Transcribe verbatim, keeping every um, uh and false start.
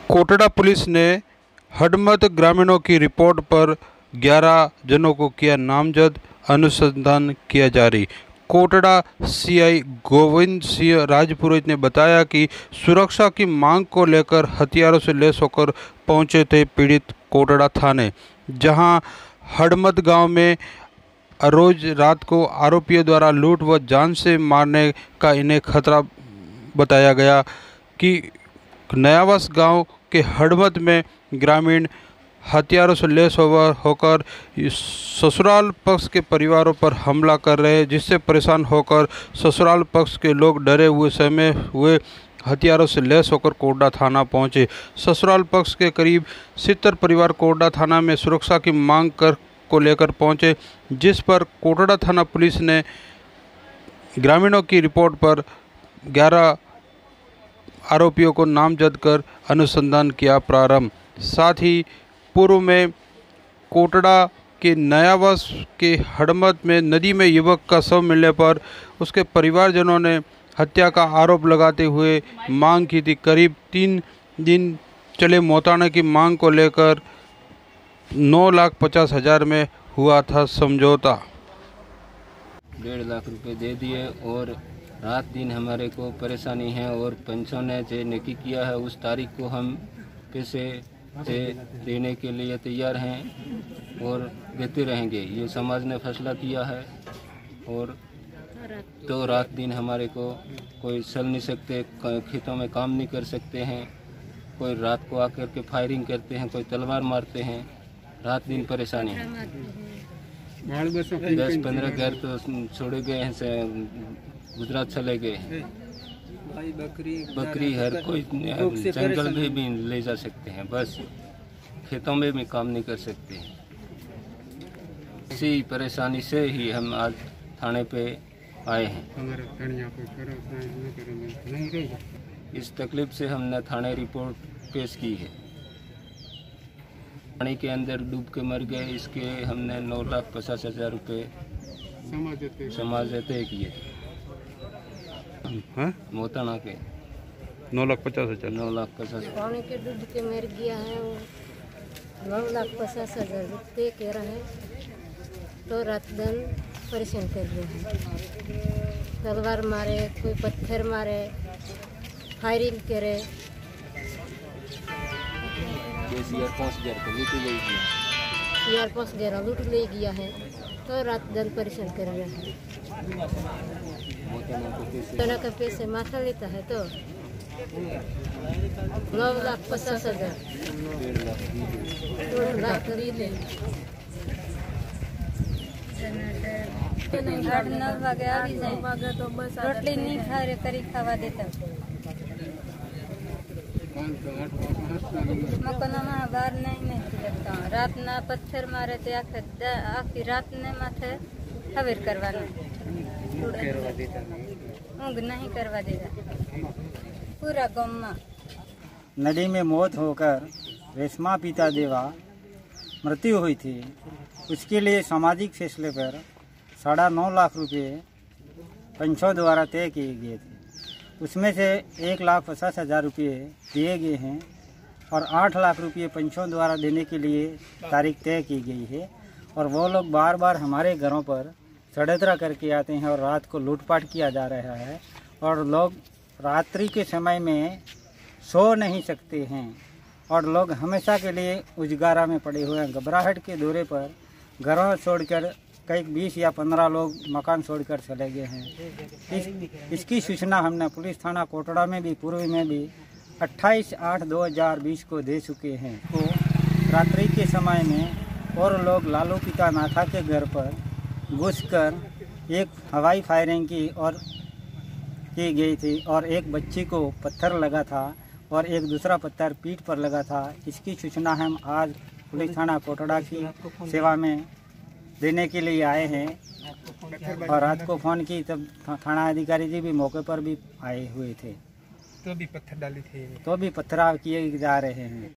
Kotra police ने हडमत ग्रामीणों की रिपोर्ट पर ग्यारह जनों को किया नामजद, अनुसंधान किया जारी। कोटड़ा सीआई गोविंद सिंह राजपुरोहित ने बताया कि सुरक्षा की मांग को लेकर हथियारों से लैस होकर पहुंचे थे पीड़ित कोटड़ा थाने, जहां हडमत गांव में रोज रात को आरोपियों द्वारा लूट व जान से मारने का इन्हें खतरा बताया गया कि नयावास गांव के हडमत में ग्रामीण हथियारों से लैस होकर ससुराल पक्ष के परिवारों पर हमला कर रहे हैं, जिससे परेशान होकर ससुराल पक्ष के लोग डरे हुए सहमे हुए हथियारों से लैस होकर कोटड़ा थाना पहुंचे। ससुराल पक्ष के करीब सत्तर परिवार कोटड़ा थाना में सुरक्षा की मांग कर को लेकर पहुंचे, जिस पर कोटड़ा थाना पुलिस ने ग्रामीणों की रिपोर्ट पर ग्यारह आरोपियों को नामजद कर अनुसंधान किया प्रारंभ। साथ ही पूर्व में कोटड़ा के नयावास के हडमत में नदी में युवक का शव मिलने पर उसके परिवारजनों ने हत्या का आरोप लगाते हुए मांग की थी। करीब तीन दिन चले मौताना की मांग को लेकर नौ लाख पचास हजार में हुआ था समझौता। डेढ़ लाख रुपए दे दिए और रात दिन हमारे को परेशानी है और पंचों ने जो नेकी किया है उस तारीख को हम पैसे से देने के लिए तैयार हैं और देते रहेंगे। ये समाज ने फैसला किया है और तो रात दिन हमारे को कोई चल नहीं सकते, खेतों में काम नहीं कर सकते हैं, कोई रात को आकर के फायरिंग करते हैं, कोई तलवार मारते हैं, रात दिन परेशानी है। दस पंद्रह घर तो छोड़े गए हैं, से गुजरात चले गए हैं। बकरी बकरी हर कोई जंगल में भी ले जा सकते हैं, बस खेतों में भी काम नहीं कर सकते हैं। इसी परेशानी से ही हम आज थाने पे आए हैं। इस तकलीफ से हमने थाने रिपोर्ट पेश की है। पानी के अंदर डूब के मर गए, इसके हमने नौ लाख पचास हजार रुपये समाज तय किए मोताना के। नौ लाख पचास हजार नौ लाख पचास पानी के डूब के मर गया है, नौ लाख पचास हजार रुपये कह रहे हैं। तो रात दिन परेशान कर रहे हैं, तलवार मारे, कोई पत्थर मारे, फायरिंग करे। यार पास गया लूट ले गया है, तो रात दिन परेशान कर रहे हैं। तना का पैसे माथा लेता है तो नौ लाख पचास हजार दो लाख ले आठ नौ वागे આવી જાય તો બસ રોટલી નહીં ખારે કરી ખાવા દેતા મકાનમાં બહાર નહીં નથી લગતા। રાતના પથ્થર મારે તે આખી આખી રાતને માથે હવેર કરવાનો, ઊંઘ નહીં કરવા દેતા पूरा गाँव। नदी में मौत होकर रेशमा पिता देवा मृत्यु हुई थी। उसके लिए सामाजिक फैसले पर साढ़ा नौ लाख रुपए पंचों द्वारा तय किए गए थे। उसमें से एक लाख पचास हजार रुपये दिए गए हैं और आठ लाख रुपये पंचों द्वारा देने के लिए तारीख तय की गई है। और वो लोग बार बार हमारे घरों पर षड्यंत्र करके आते हैं और रात को लूटपाट किया जा रहा है और लोग रात्रि के समय में सो नहीं सकते हैं और लोग हमेशा के लिए उजगारा में पड़े हुए हैं। घबराहट के दौरे पर घरों छोड़कर कई बीस या पंद्रह लोग मकान छोड़कर चले गए हैं। इस, इसकी सूचना हमने पुलिस थाना कोटड़ा में भी पूर्व में भी अट्ठाईस आठ दो हज़ार बीस को दे चुके हैं। तो रात्रि के समय में और लोग लालू पिता नाथा के घर पर घुसकर एक हवाई फायरिंग की और की गई थी और एक बच्ची को पत्थर लगा था और एक दूसरा पत्थर पीठ पर लगा था। इसकी सूचना हम आज पुलिस थाना कोटड़ा की सेवा में देने के लिए आए हैं और रात को फ़ोन की तब थाना अधिकारी जी भी मौके पर भी आए हुए थे, तो भी पत्थर डाले थे, तो भी पत्थराव किए जा रहे हैं।